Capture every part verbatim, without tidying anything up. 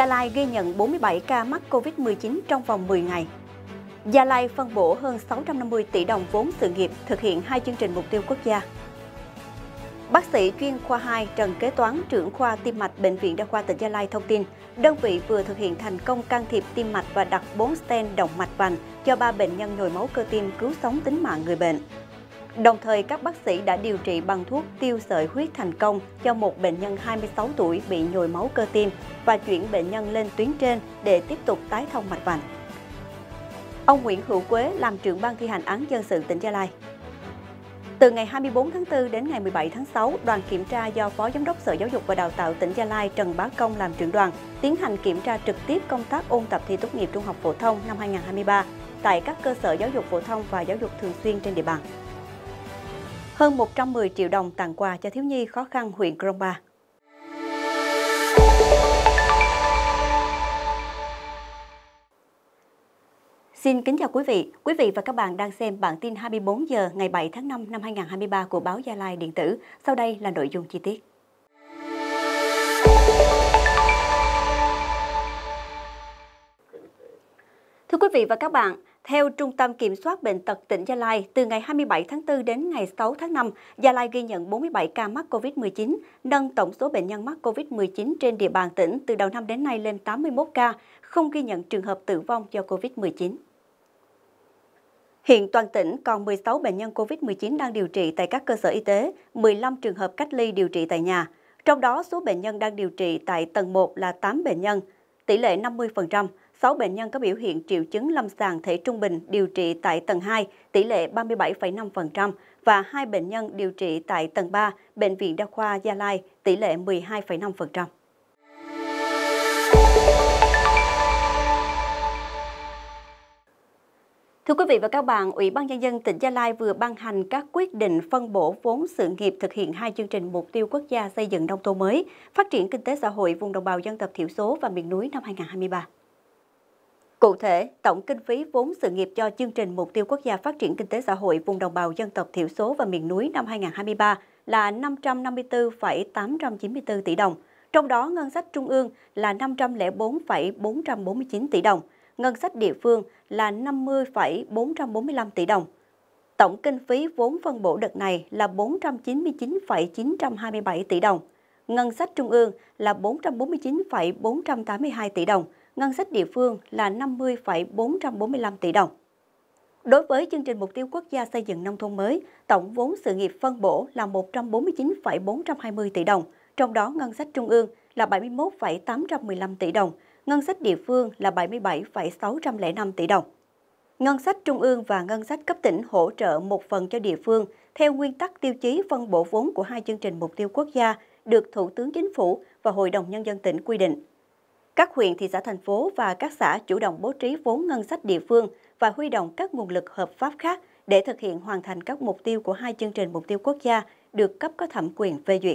Gia Lai ghi nhận bốn mươi bảy ca mắc Covid mười chín trong vòng mười ngày. Gia Lai phân bổ hơn sáu trăm năm mươi tỷ đồng vốn sự nghiệp thực hiện hai chương trình mục tiêu quốc gia. Bác sĩ chuyên khoa hai Trần Kế Toán, trưởng khoa tim mạch Bệnh viện Đa khoa tỉnh Gia Lai thông tin, đơn vị vừa thực hiện thành công can thiệp tim mạch và đặt bốn stent động mạch vành cho ba bệnh nhân nhồi máu cơ tim, cứu sống tính mạng người bệnh. Đồng thời, các bác sĩ đã điều trị bằng thuốc tiêu sợi huyết thành công cho một bệnh nhân hai mươi sáu tuổi bị nhồi máu cơ tim và chuyển bệnh nhân lên tuyến trên để tiếp tục tái thông mạch vành. Ông Nguyễn Hữu Quế làm trưởng ban thi hành án dân sự tỉnh Gia Lai. Từ ngày hai mươi tư tháng tư đến ngày mười bảy tháng sáu, đoàn kiểm tra do Phó Giám đốc Sở Giáo dục và Đào tạo tỉnh Gia Lai Trần Bá Công làm trưởng đoàn tiến hành kiểm tra trực tiếp công tác ôn tập thi tốt nghiệp trung học phổ thông năm hai nghìn không trăm hai mươi ba tại các cơ sở giáo dục phổ thông và giáo dục thường xuyên trên địa bàn. Hơn một trăm mười triệu đồng tặng quà cho thiếu nhi khó khăn huyện Krông Ba. Xin kính chào quý vị. Quý vị và các bạn đang xem bản tin hai mươi bốn giờ ngày bảy tháng năm năm hai nghìn không trăm hai mươi ba của báo Gia Lai điện tử. Sau đây là nội dung chi tiết. Thưa quý vị và các bạn, theo Trung tâm Kiểm soát Bệnh tật tỉnh Gia Lai, từ ngày hai mươi bảy tháng tư đến ngày sáu tháng năm, Gia Lai ghi nhận bốn mươi bảy ca mắc Covid mười chín, nâng tổng số bệnh nhân mắc Covid mười chín trên địa bàn tỉnh từ đầu năm đến nay lên tám mươi mốt ca, không ghi nhận trường hợp tử vong do Covid mười chín. Hiện toàn tỉnh còn mười sáu bệnh nhân Covid mười chín đang điều trị tại các cơ sở y tế, mười lăm trường hợp cách ly điều trị tại nhà. Trong đó, số bệnh nhân đang điều trị tại tầng một là tám bệnh nhân, tỷ lệ năm mươi phần trăm. sáu bệnh nhân có biểu hiện triệu chứng lâm sàng thể trung bình điều trị tại tầng hai, tỷ lệ ba mươi bảy phẩy năm phần trăm và hai bệnh nhân điều trị tại tầng ba, Bệnh viện Đa khoa Gia Lai, tỷ lệ mười hai phẩy năm phần trăm. Thưa quý vị và các bạn, Ủy ban Nhân dân tỉnh Gia Lai vừa ban hành các quyết định phân bổ vốn sự nghiệp thực hiện hai chương trình mục tiêu quốc gia xây dựng nông thôn mới, phát triển kinh tế xã hội vùng đồng bào dân tộc thiểu số và miền núi năm hai nghìn không trăm hai mươi ba. Cụ thể, tổng kinh phí vốn sự nghiệp cho chương trình mục tiêu quốc gia phát triển kinh tế xã hội vùng đồng bào dân tộc thiểu số và miền núi năm hai nghìn không trăm hai mươi ba là năm trăm năm mươi tư phẩy tám trăm chín mươi tư tỷ đồng, trong đó ngân sách trung ương là năm trăm lẻ bốn phẩy bốn trăm bốn mươi chín tỷ đồng, ngân sách địa phương là năm mươi phẩy bốn trăm bốn mươi lăm tỷ đồng. Tổng kinh phí vốn phân bổ đợt này là bốn trăm chín mươi chín phẩy chín trăm hai mươi bảy tỷ đồng, ngân sách trung ương là bốn trăm bốn mươi chín phẩy bốn trăm tám mươi hai tỷ đồng, ngân sách địa phương là năm mươi phẩy bốn trăm bốn mươi lăm tỷ đồng. Đối với chương trình mục tiêu quốc gia xây dựng nông thôn mới, tổng vốn sự nghiệp phân bổ là một trăm bốn mươi chín phẩy bốn trăm hai mươi tỷ đồng, trong đó ngân sách trung ương là bảy mươi mốt phẩy tám trăm mười lăm tỷ đồng, ngân sách địa phương là bảy mươi bảy phẩy sáu trăm lẻ năm tỷ đồng. Ngân sách trung ương và ngân sách cấp tỉnh hỗ trợ một phần cho địa phương theo nguyên tắc tiêu chí phân bổ vốn của hai chương trình mục tiêu quốc gia được Thủ tướng Chính phủ và Hội đồng Nhân dân tỉnh quy định. Các huyện, thị xã, thành phố và các xã chủ động bố trí vốn ngân sách địa phương và huy động các nguồn lực hợp pháp khác để thực hiện hoàn thành các mục tiêu của hai chương trình mục tiêu quốc gia được cấp có thẩm quyền phê duyệt.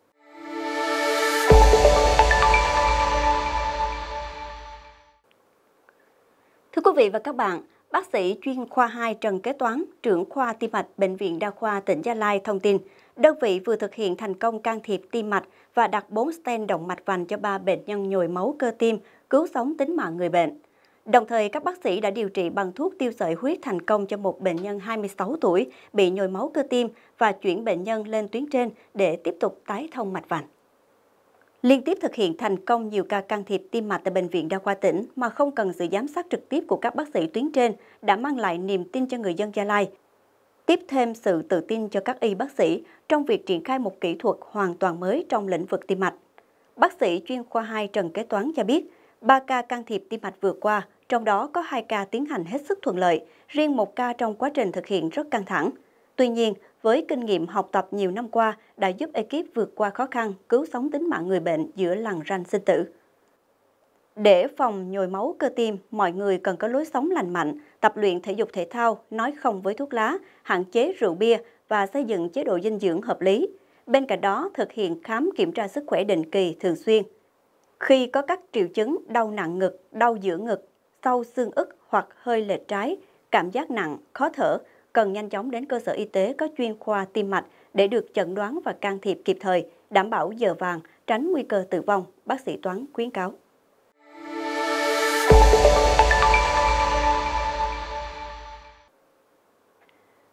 Thưa quý vị và các bạn, bác sĩ chuyên khoa hai Trần Kế Toán, trưởng khoa tim mạch Bệnh viện Đa khoa tỉnh Gia Lai thông tin, đơn vị vừa thực hiện thành công can thiệp tim mạch và đặt bốn stent động mạch vành cho ba bệnh nhân nhồi máu cơ tim, cứu sống tính mạng người bệnh. Đồng thời, các bác sĩ đã điều trị bằng thuốc tiêu sợi huyết thành công cho một bệnh nhân hai mươi sáu tuổi bị nhồi máu cơ tim và chuyển bệnh nhân lên tuyến trên để tiếp tục tái thông mạch vành. Liên tiếp thực hiện thành công nhiều ca can thiệp tim mạch tại Bệnh viện Đa khoa tỉnh mà không cần sự giám sát trực tiếp của các bác sĩ tuyến trên đã mang lại niềm tin cho người dân Gia Lai, tiếp thêm sự tự tin cho các y bác sĩ trong việc triển khai một kỹ thuật hoàn toàn mới trong lĩnh vực tim mạch. Bác sĩ chuyên khoa hai Trần Kế Toán cho biết, ba ca can thiệp tim mạch vừa qua, trong đó có hai ca tiến hành hết sức thuận lợi, riêng một ca trong quá trình thực hiện rất căng thẳng. Tuy nhiên, với kinh nghiệm học tập nhiều năm qua đã giúp ekip vượt qua khó khăn, cứu sống tính mạng người bệnh giữa lằn ranh sinh tử. Để phòng nhồi máu cơ tim, mọi người cần có lối sống lành mạnh, tập luyện thể dục thể thao, nói không với thuốc lá, hạn chế rượu bia và xây dựng chế độ dinh dưỡng hợp lý. Bên cạnh đó, thực hiện khám kiểm tra sức khỏe định kỳ thường xuyên. Khi có các triệu chứng đau nặng ngực, đau giữa ngực, đau xương ức hoặc hơi lệch trái, cảm giác nặng, khó thở, cần nhanh chóng đến cơ sở y tế có chuyên khoa tim mạch để được chẩn đoán và can thiệp kịp thời, đảm bảo giờ vàng, tránh nguy cơ tử vong, bác sĩ Toán khuyến cáo.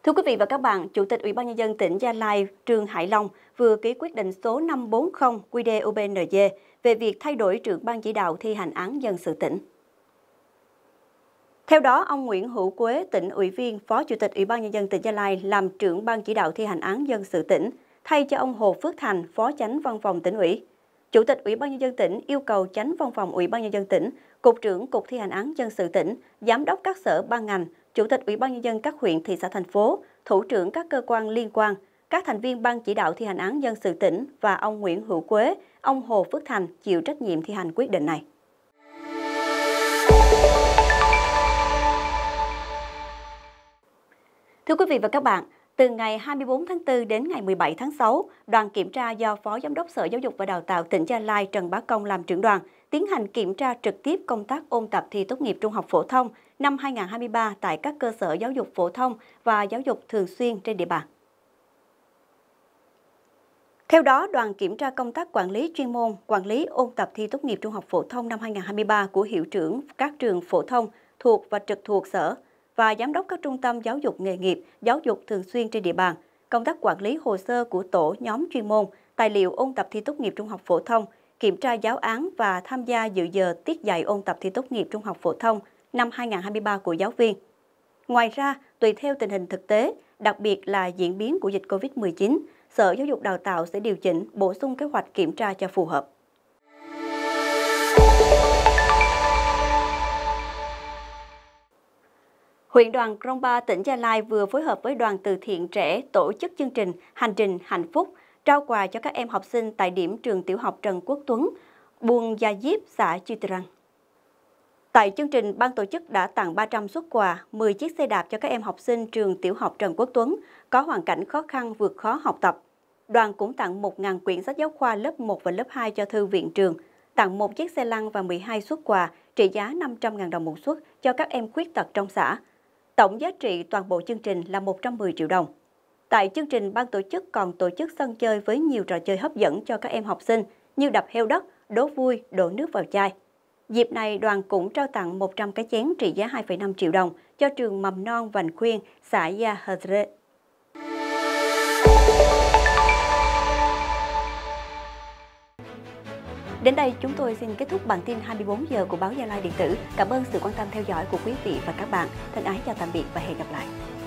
Thưa quý vị và các bạn, Chủ tịch Ủy ban Nhân dân tỉnh Gia Lai Trương Hải Long vừa ký quyết định số năm trăm bốn mươi quy đê u bê en giê về việc thay đổi trưởng ban chỉ đạo thi hành án dân sự tỉnh. Theo đó, ông Nguyễn Hữu Quế, tỉnh ủy viên, Phó Chủ tịch Ủy ban Nhân dân tỉnh Gia Lai làm trưởng ban chỉ đạo thi hành án dân sự tỉnh, thay cho ông Hồ Phước Thành, Phó Chánh Văn phòng Tỉnh ủy. Chủ tịch Ủy ban Nhân dân tỉnh yêu cầu Chánh Văn phòng Ủy ban Nhân dân tỉnh, Cục trưởng Cục thi hành án dân sự tỉnh, Giám đốc các sở ban ngành, Chủ tịch Ủy ban Nhân dân các huyện, thị xã, thành phố, thủ trưởng các cơ quan liên quan, các thành viên ban chỉ đạo thi hành án dân sự tỉnh và ông Nguyễn Hữu Quế, ông Hồ Phước Thành chịu trách nhiệm thi hành quyết định này. Thưa quý vị và các bạn, từ ngày hai mươi tư tháng tư đến ngày mười bảy tháng sáu, đoàn kiểm tra do Phó Giám đốc Sở Giáo dục và Đào tạo tỉnh Gia Lai Trần Bá Công làm trưởng đoàn tiến hành kiểm tra trực tiếp công tác ôn tập thi tốt nghiệp trung học phổ thông năm hai nghìn không trăm hai mươi ba tại các cơ sở giáo dục phổ thông và giáo dục thường xuyên trên địa bàn. Theo đó, đoàn kiểm tra công tác quản lý chuyên môn, quản lý ôn tập thi tốt nghiệp trung học phổ thông năm hai nghìn không trăm hai mươi ba của hiệu trưởng các trường phổ thông thuộc và trực thuộc sở và giám đốc các trung tâm giáo dục nghề nghiệp, giáo dục thường xuyên trên địa bàn, công tác quản lý hồ sơ của tổ nhóm chuyên môn, tài liệu ôn tập thi tốt nghiệp trung học phổ thông, kiểm tra giáo án và tham gia dự giờ tiết dạy ôn tập thi tốt nghiệp trung học phổ thông năm hai nghìn không trăm hai mươi ba của giáo viên. Ngoài ra, tùy theo tình hình thực tế, đặc biệt là diễn biến của dịch Covid mười chín, Sở Giáo dục Đào tạo sẽ điều chỉnh, bổ sung kế hoạch kiểm tra cho phù hợp. Huyện đoàn Krongpa, tỉnh Gia Lai vừa phối hợp với đoàn từ thiện trẻ tổ chức chương trình Hành trình hạnh phúc, trao quà cho các em học sinh tại điểm trường tiểu học Trần Quốc Tuấn, Buôn Gia Diếp, xã Chư Tê Răng. Tại chương trình, ban tổ chức đã tặng ba trăm suất quà, mười chiếc xe đạp cho các em học sinh trường tiểu học Trần Quốc Tuấn có hoàn cảnh khó khăn vượt khó học tập. Đoàn cũng tặng một nghìn quyển sách giáo khoa lớp một và lớp hai cho thư viện trường, tặng một chiếc xe lăn và mười hai suất quà trị giá năm trăm nghìn đồng một suất cho các em khuyết tật trong xã. Tổng giá trị toàn bộ chương trình là một trăm mười triệu đồng. Tại chương trình, ban tổ chức còn tổ chức sân chơi với nhiều trò chơi hấp dẫn cho các em học sinh như đập heo đất, đố vui, đổ nước vào chai. Dịp này, đoàn cũng trao tặng một trăm cái chén trị giá hai phẩy năm triệu đồng cho trường mầm non Vành Khuyên, xã Gia Hờ. Đến đây, chúng tôi xin kết thúc bản tin hai mươi bốn giờ của báo Gia Lai Điện tử. Cảm ơn sự quan tâm theo dõi của quý vị và các bạn. Thân ái chào tạm biệt và hẹn gặp lại.